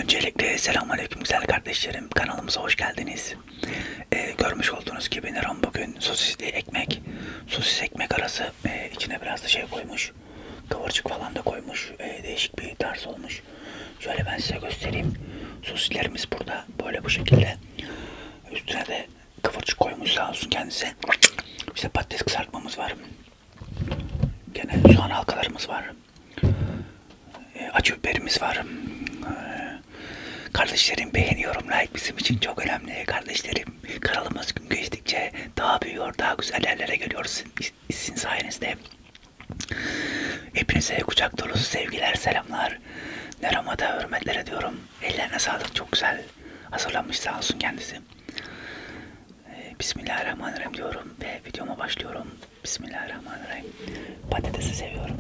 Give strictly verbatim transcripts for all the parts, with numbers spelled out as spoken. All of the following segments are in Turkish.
Öncelikle selamünaleyküm güzel kardeşlerim, kanalımıza hoş geldiniz. Ee, görmüş olduğunuz gibi Neron bugün sosisli ekmek, sosis ekmek arası e, içine biraz da şey koymuş, kıvırcık falan da koymuş, e, değişik bir tarz olmuş. Şöyle ben size göstereyim. Sosislerimiz burada böyle bu şekilde. Üstüne de kıvırcık koymuş sağ olsun kendisi. İşte patates kızartmamız var. Gene soğan halkalarımız var. E, acı biberimiz var. Kardeşlerim beğeniyorum, like bizim için çok önemli kardeşlerim. Kanalımız gün geçtikçe daha büyüyor, daha güzel yerlere geliyoruz sizin sayenizde. Hepinize kucak dolusu sevgiler, selamlar. Neron'a da hürmetler ediyorum. Ellerine sağlık, çok güzel hazırlanmış sağ olsun kendisi. Ee, Bismillahirrahmanirrahim diyorum ve videoma başlıyorum. Bismillahirrahmanirrahim. Patatesi seviyorum.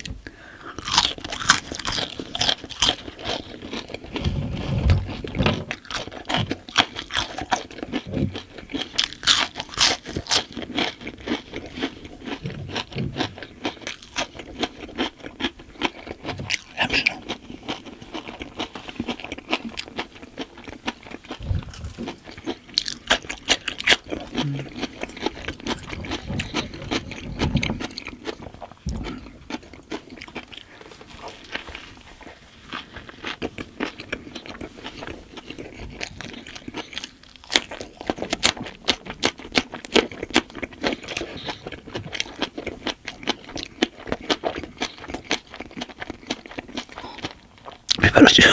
Biber acı.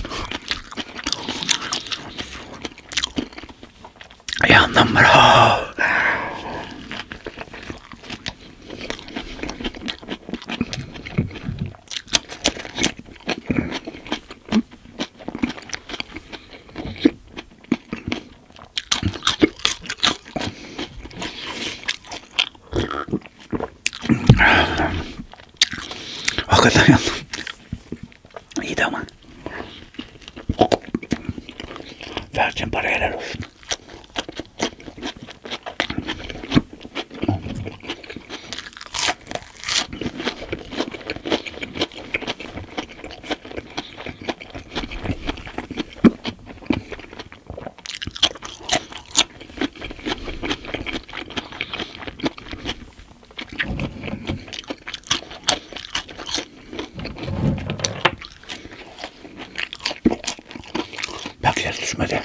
Yandım bro. Hakikaten yandım. İyiydi ama. Vereceğim para helal olsun. Bak yer düşmedi.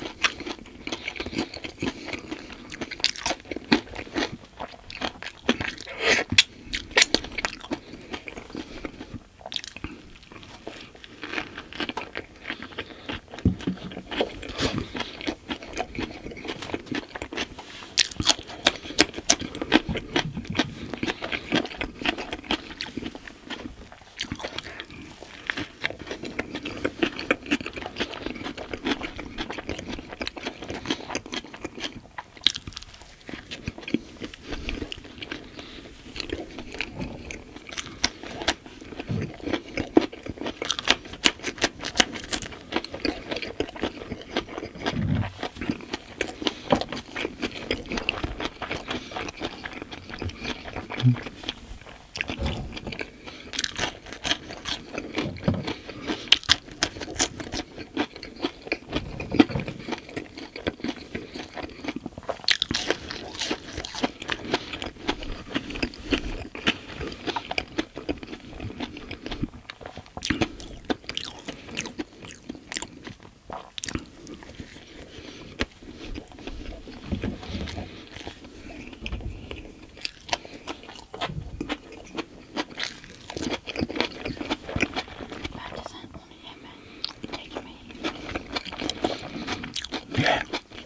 Niye?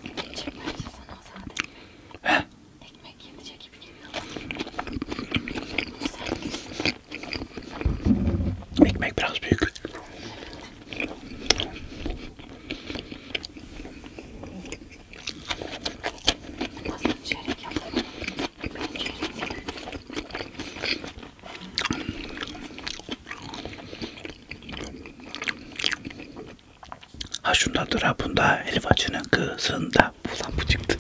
He? Ekmek biraz büyük. Ha şundadır ha bunda, helvacının kızında. Ulan bu çıktı.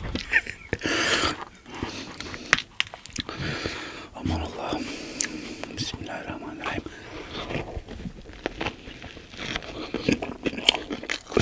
Aman Allah'ım. Bismillahirrahmanirrahim.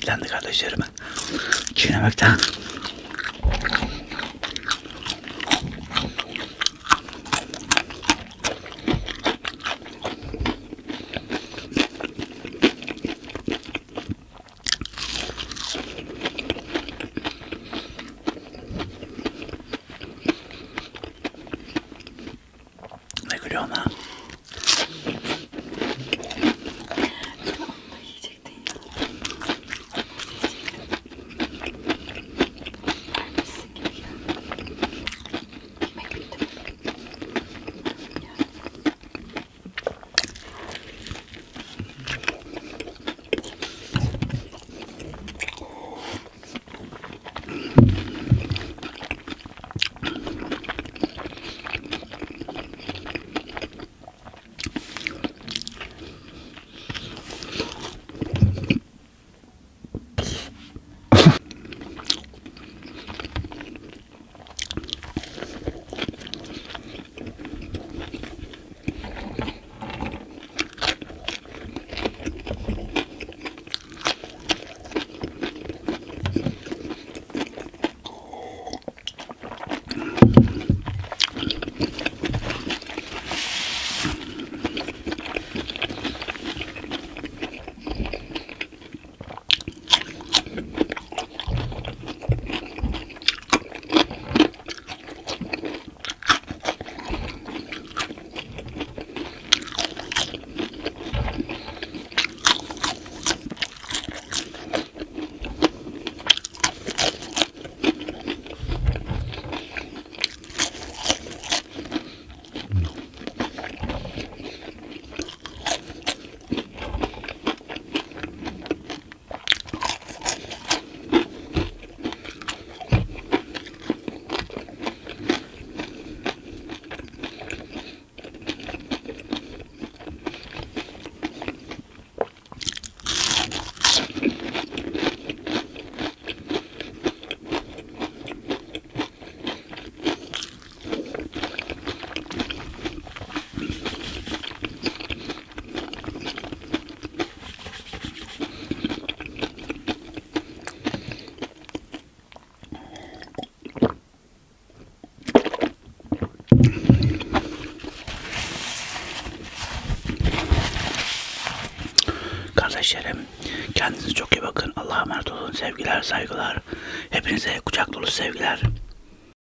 etkilendi kardeşlerime. Çiğnemekten. Ne gülüyorsun ha? Kardeşlerim, kendinize çok iyi bakın. Allah'a emanet olun. Sevgiler, saygılar. Hepinize kucak dolu sevgiler.